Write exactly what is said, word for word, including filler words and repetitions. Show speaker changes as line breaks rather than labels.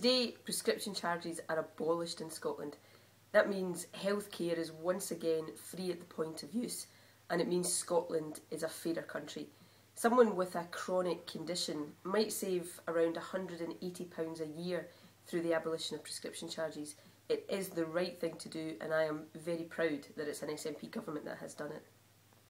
Today, prescription charges are abolished in Scotland. That means healthcare is once again free at the point of use, and it means Scotland is a fairer country. Someone with a chronic condition might save around one hundred and eighty pounds a year through the abolition of prescription charges. It is the right thing to do, and I am very proud that it's an S N P government that has done it.